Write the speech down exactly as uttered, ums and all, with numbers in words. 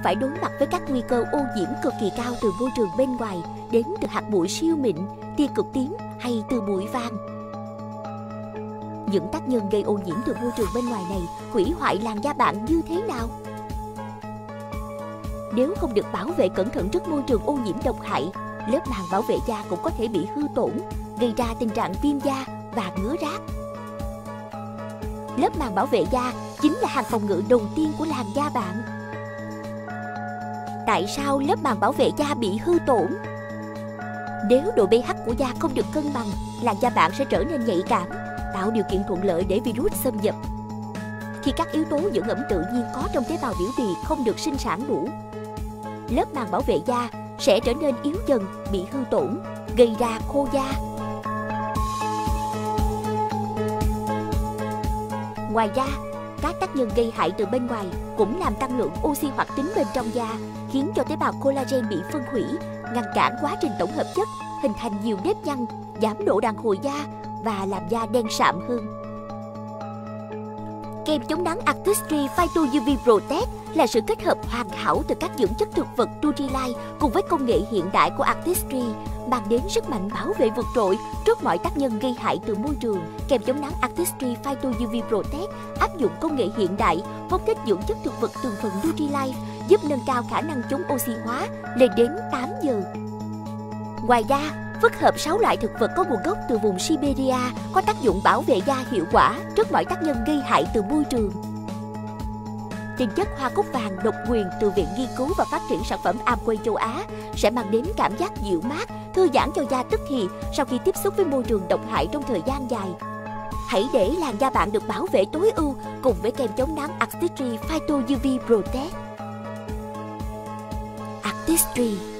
phải đối mặt với các nguy cơ ô nhiễm cực kỳ cao từ môi trường bên ngoài, đến từ hạt bụi siêu mịn, tia cực tím hay từ bụi vàng. Những tác nhân gây ô nhiễm từ môi trường bên ngoài này hủy hoại làn da bạn như thế nào? Nếu không được bảo vệ cẩn thận trước môi trường ô nhiễm độc hại, lớp màng bảo vệ da cũng có thể bị hư tổn, gây ra tình trạng viêm da và ngứa rát. Lớp màng bảo vệ da chính là hàng phòng ngự đầu tiên của làn da bạn. Tại sao lớp màng bảo vệ da bị hư tổn? Nếu độ pH của da không được cân bằng, làn da bạn sẽ trở nên nhạy cảm, tạo điều kiện thuận lợi để virus xâm nhập. Khi các yếu tố dưỡng ẩm tự nhiên có trong tế bào biểu bì không được sinh sản đủ, lớp màng bảo vệ da sẽ trở nên yếu dần, bị hư tổn, gây ra khô da. Ngoài ra, các tác nhân gây hại từ bên ngoài cũng làm tăng lượng oxy hoạt tính bên trong da, khiến cho tế bào collagen bị phân hủy, ngăn cản quá trình tổng hợp chất, hình thành nhiều nếp nhăn, giảm độ đàn hồi da và làm da đen sạm hơn. Kem chống nắng Artistry Phyto u vê Protect là sự kết hợp hoàn hảo từ các dưỡng chất thực vật Nutrilite cùng với công nghệ hiện đại của Artistry, mang đến sức mạnh bảo vệ vượt trội trước mọi tác nhân gây hại từ môi trường. Kem chống nắng Artistry Phyto u vê Protect áp dụng công nghệ hiện đại, phóng thích dưỡng chất thực vật từng phần Nutrilite, giúp nâng cao khả năng chống oxy hóa lên đến tám giờ. Ngoài ra, phức hợp sáu loại thực vật có nguồn gốc từ vùng Siberia có tác dụng bảo vệ da hiệu quả trước mọi tác nhân gây hại từ môi trường. Tinh chất hoa cúc vàng độc quyền từ Viện Nghiên cứu và Phát triển Sản phẩm Amway châu Á sẽ mang đến cảm giác dịu mát, thư giãn cho da tức thì sau khi tiếp xúc với môi trường độc hại trong thời gian dài. Hãy để làn da bạn được bảo vệ tối ưu cùng với kem chống nắng Artistry Phyto u vê Protect. Artistry